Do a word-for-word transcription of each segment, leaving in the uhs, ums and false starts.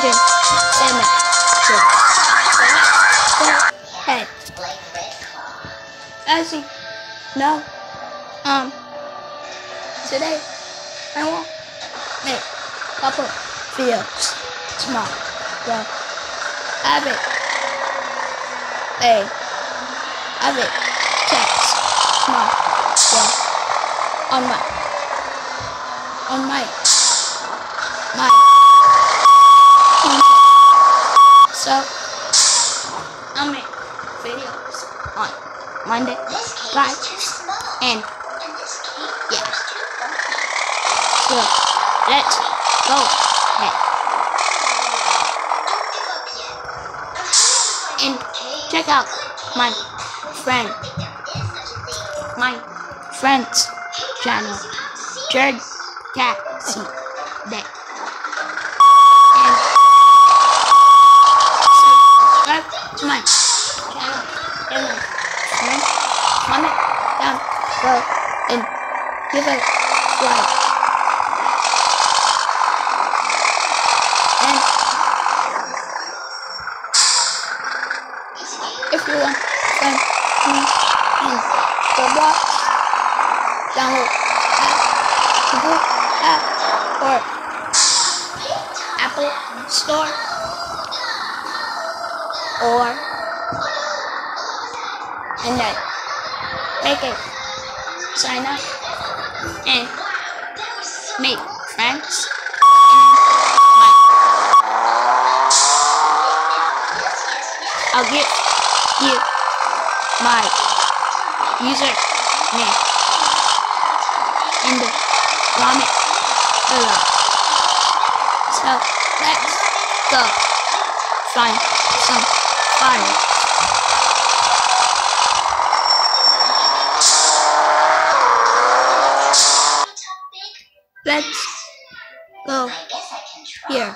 Chicken Sandwich. Good. Hey. As you know, um, today I want to make a couple videos tomorrow. So, I have it. Hey. I have it. Text tomorrow. So, on my, on my, my content. So, I'll make videos on Monday, Friday, and yeah. So, let's go ahead. And check out my friend, my friend's channel, Jared Taxi Day. And subscribe to my channel and my friend. Comment down below and give a like. And if you want to find me in Roblox, download app, Google app, or Apple Store, or and then make it sign up and make friends. I'll give you my username in the comment below. So let's go find some fire. Let's go here.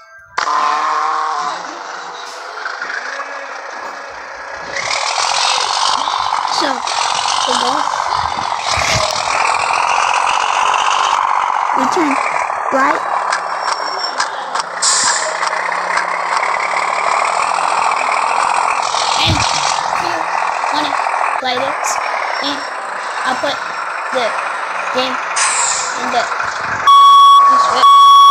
So, the ball, we turn right, and if you want to play this game, I'll put the game in the description.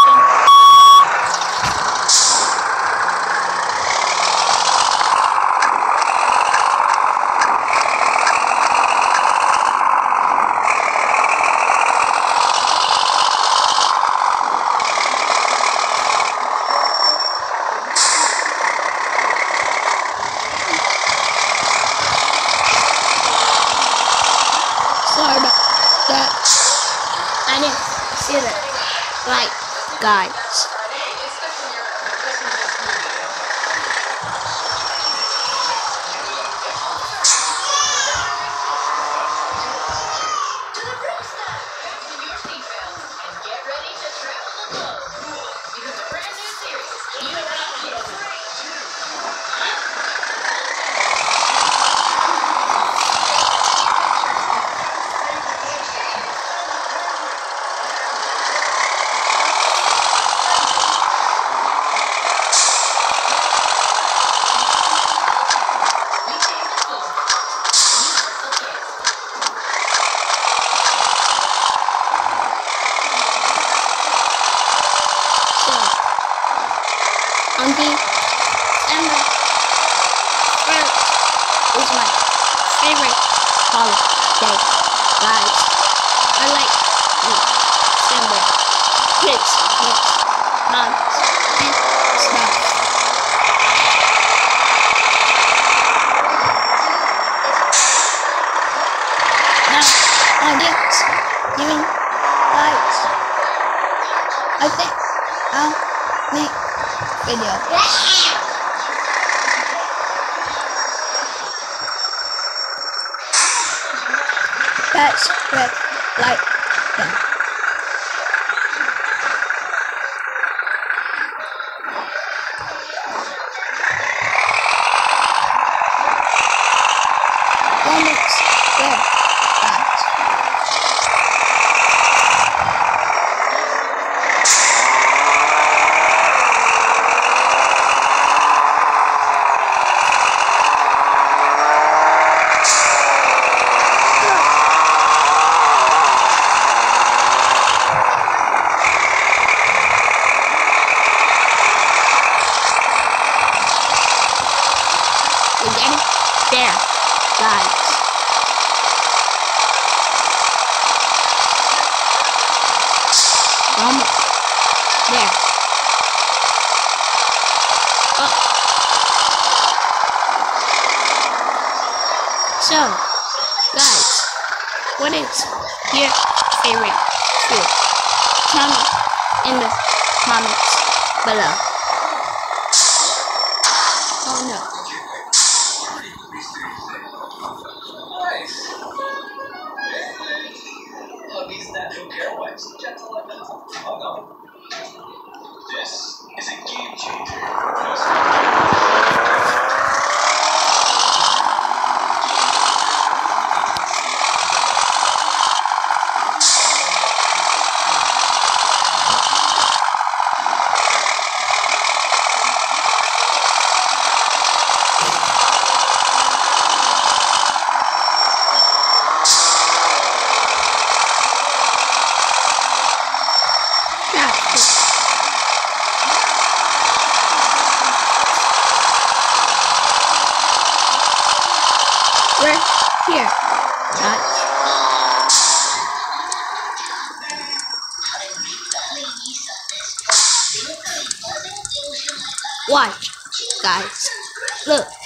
Sorry about that. I didn't see that. Like, guys. On December first is my favorite holiday, guys. I like December, Christmas, months, and stuff. Now, on Thanksgiving, guys, I think I'll make video. That's red light. Yeah. One looks good, guys. There, guys. Almost. There. Oh. So, guys, what is your favorite food? Tell me in the comments below. Oh no. These natural care wipes, gentle like that. Oh no. This is a game changer. We're here, guys. Watch, guys. Look.